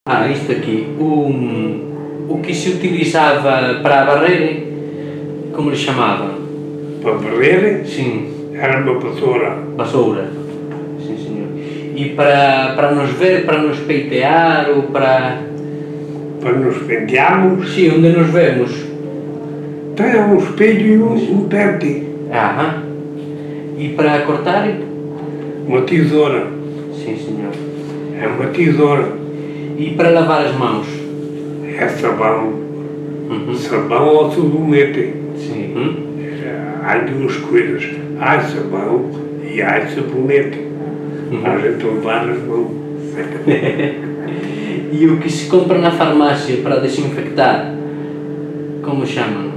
Isto aqui, o que se utilizava para varrer, como lhe chamavam? Para varrer? Sim. Era uma vassoura. Vassoura. Sim, senhor. E para nos ver, para nos peitear ou para... Para nos pentearmos? Sim, onde nos vemos. Tem um espelho e um pente. Aham. E para cortar? Uma tesoura. Sim, senhor. É uma tesoura. E para lavar as mãos? É sabão. Sabão ou sabonete. Sim. Há duas coisas. Há sabão e há sabonete. A gente lavar as mãos. E o que se compra na farmácia para desinfectar? Como chamam?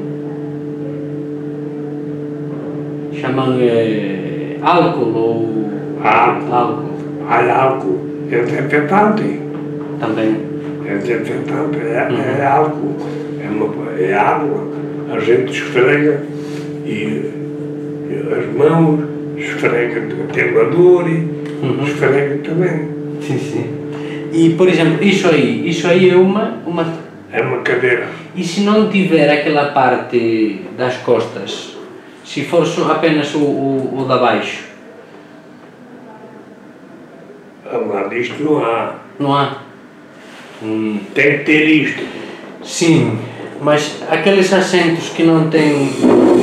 Chamam álcool ou... Álcool. Há álcool. É desinfetante. Também. É desinfetante. É álcool. É água. A gente esfrega e as mãos, esfrega o queimador e esfrega também. Sim, sim. E, por exemplo, isso aí é uma... É uma cadeira. E se não tiver aquela parte das costas? Se for só apenas o da baixo? Lá disto não há. Não há? Tem que ter isto. Sim, mas aqueles assentos que não têm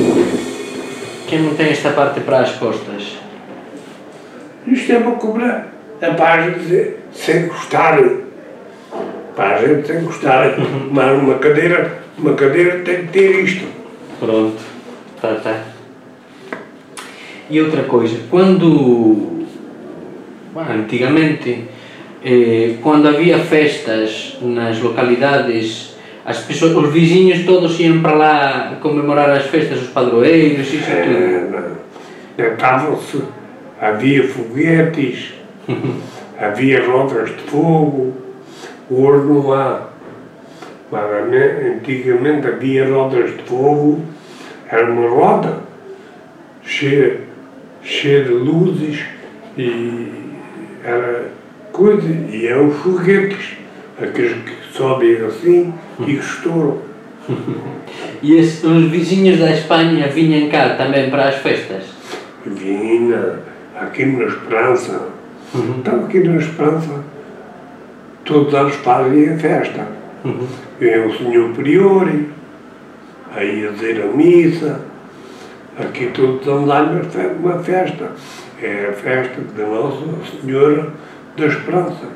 esta parte para as costas? Isto é para cobrar. É para a gente se encostar. Para a gente se encostar. Mas uma cadeira tem que ter isto. Pronto. Tá. E outra coisa, quando... antigamente, quando havia festas nas localidades, as pessoas, os vizinhos todos iam para lá comemorar as festas, os padroeiros, isso tudo. Deitavam-se, havia foguetes, havia rodas de fogo, hoje não há. Mas antigamente havia rodas de fogo, era uma roda cheia de luzes e era coisa, e eram foguetes, aqueles que sobem assim e que estouram. E os vizinhos da Espanha vinham cá também para as festas? Vinha aqui na Esperança. Então aqui na Esperança todos os anos fazem a festa. Vem o senhor prior, aí a dizer a missa. Aqui todos os anos há uma festa. É a festa da Nossa Senhora da Esperança.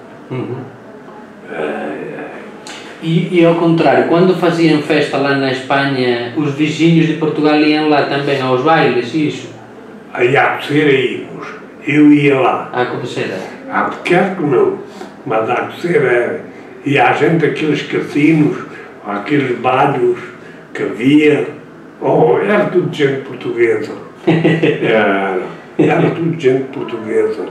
E ao contrário, quando faziam festa lá na Espanha, os vizinhos de Portugal iam lá também aos bailes, isso? Aí à Coceira íamos. Eu ia lá. À Coceira? À Albuquerque não, mas à Coceira era. E há gente aqueles cassinos, aqueles bares que havia. Era tudo gente portuguesa. Era tudo gente portuguesa.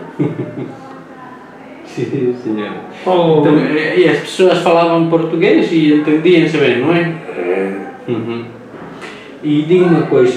Sim, senhor. Então, e as pessoas falavam português e entendiam-se bem, não é? E diga uma coisa,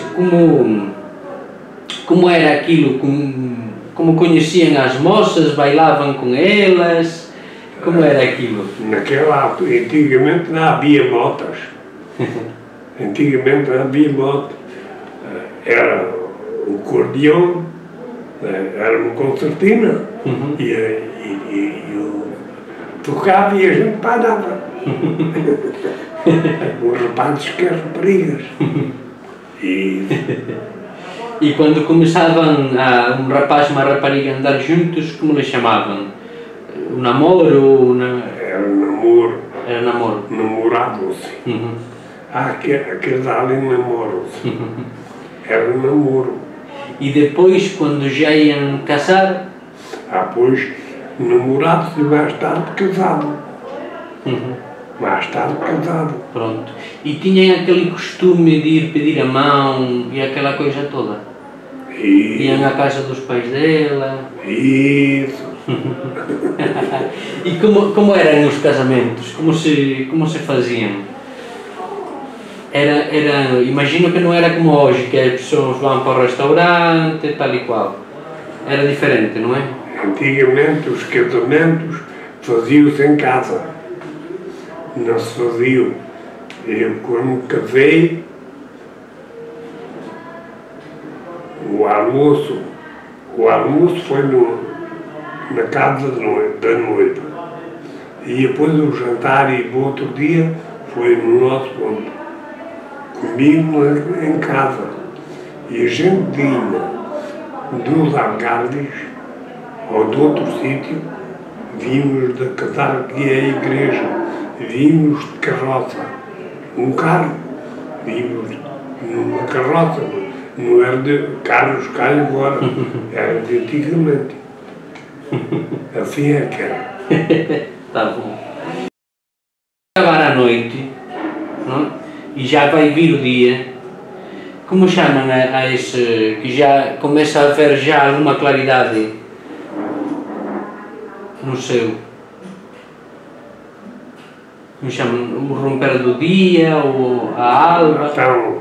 como era aquilo, como conheciam as moças, bailavam com elas, como era aquilo? Naquela altura, antigamente não havia motas. Antigamente não havia motas. Era um cordeão, era uma concertina, e eu tocava e a gente parava. Os rapazes que as raparigas. E quando começavam um rapaz e uma rapariga a andar juntos, como lhe chamavam? O namoro? Era namoro. Era namoro. Namoravam-se. Aqueles ali namoram-se. Era namoro. E depois, quando já iam casar? Depois, namorados e mais tarde casado. Mais tarde casado. Pronto. E tinham aquele costume de ir pedir a mão e aquela coisa toda? Iam à casa dos pais dela? Isso. E como eram os casamentos? Como se faziam? Imagino que não era como hoje, que as pessoas vão para o restaurante, tal e qual. Era diferente, não é? Antigamente os casamentos faziam-se em casa. não se fazia. Eu, quando me casei, o almoço foi na casa da noiva. E depois o jantar e o outro dia foi no nosso ponto, comigo em casa. E a gente vinha dos Algarves ou de outro sítio, vimos de casar aqui à igreja, vimos de carroça, um carro, vimos numa carroça, não era de carros cá agora, era de antigamente. Assim é que era. Tá bom. Acabar a noite, não? E já vai vir o dia. Como chamam a esse, que já começa a haver já alguma claridade no céu? Como chamam? O romper do dia, ou a alba? Então,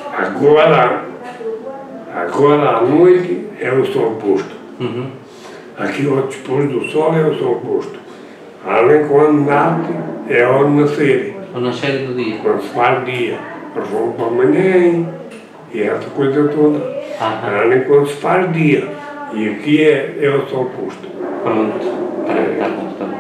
agora à noite é o sol posto. Uhum. Aqui depois do sol é o sol posto. Além quando nasce é ao nascer. Ao nascer do dia. Quando se faz dia, rompe amanhã e essa coisa toda. Além quando se faz dia. E aqui é o sol posto. Pronto. Tá bom.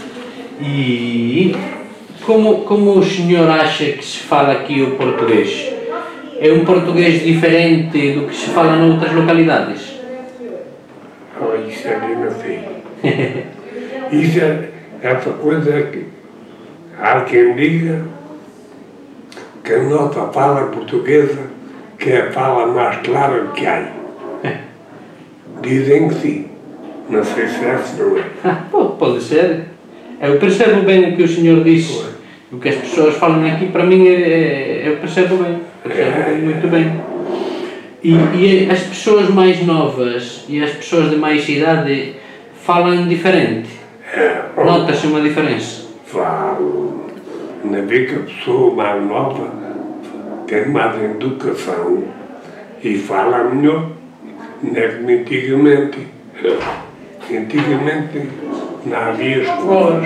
E como o senhor acha que se fala aqui o português? É um português diferente do que se fala noutras localidades? Isso é bem assim. Isso é essa coisa que há quem diga que a nossa fala portuguesa que é a fala mais clara que há. Dizem que sim. Não sei se é assim, não é. Pode ser. Eu percebo bem o que o senhor disse. O que as pessoas falam aqui, para mim, eu percebo bem. Muito bem. E as pessoas mais novas e as pessoas de mais idade falam diferente? Nota-se uma diferença? Falam. Ainda bem que a pessoa mais nova tem mais educação e fala melhor, não é como antigamente. Antigamente não havia escolas.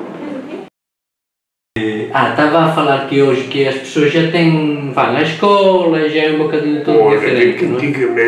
Estava a falar que hoje que as pessoas já vão à escola, já é um bocadinho tudo diferente, não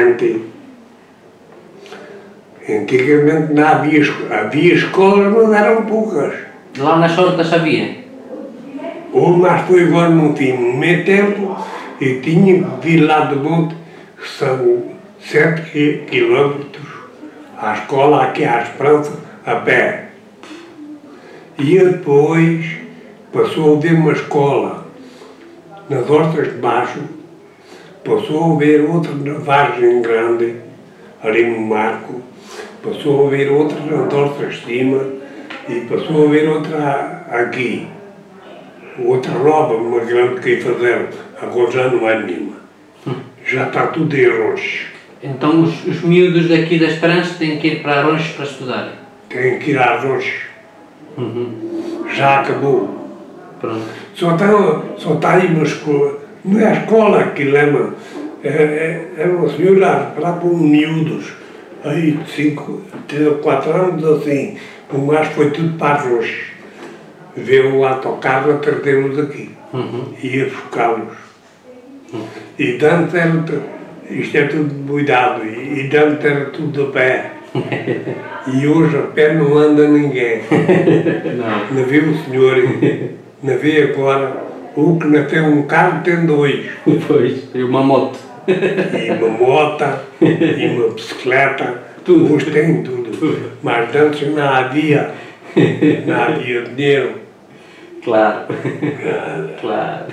é? Antigamente não havia escolas, mas eram poucas. Lá nas hortas havia? Mas foi agora no fim, no meio tempo, eu tinha que vir lá do monte, que são 7 quilómetros, à escola aqui à Esperança, a pé. E depois passou a haver uma escola nas Hortas de Baixo, passou a haver outra na Vargem Grande, ali no Marco, passou a haver outra nas Hortas de Cima e passou a haver outra aqui. Outra nova, uma grande que fizeram, agora já não é nenhuma. Já está tudo em Ronches. Então os miúdos daqui da Esperança têm que ir para Ronches para estudar? Têm que ir a Ronches. Já acabou. Pronto. Só está aí uma escola, não é a escola que lema, é uma senhora para pôr miúdos, aí de 5, 3 ou 4 anos assim, o mais foi tudo para Ronches. Veio o autocarro a trazer-los aqui, ia buscá-los. E tanto era, isto é tudo cuidado, e tanto era tudo a pé. E hoje a pé não anda ninguém. Não vê o senhor, não vê agora, o que não tem um carro tem 2. Pois, e uma moto. E uma moto, e uma bicicleta, tudo. Hoje tem tudo. Mas antes não havia dinheiro. Claro. Claro.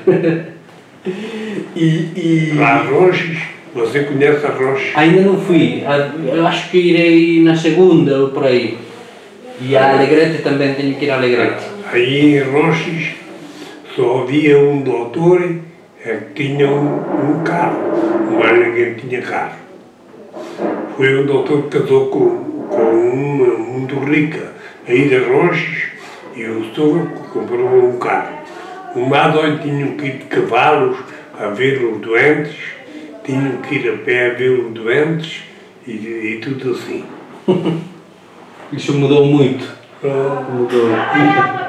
Lá Ronches, você conhece a Ronches? Ainda não fui. Eu acho que irei na segunda ou por aí. E a Alegrete também tenho que ir a Alegrete. Aí em Ronches só havia um doutor que tinha um carro, mas ninguém tinha carro. Foi um doutor que casou com uma muito rica aí de Ronches e o sogro comprou um carro. O Madoi tinham que ir de cavalos a ver os doentes, tinham que ir a pé a ver os doentes e tudo assim. Isso mudou muito. Mudou.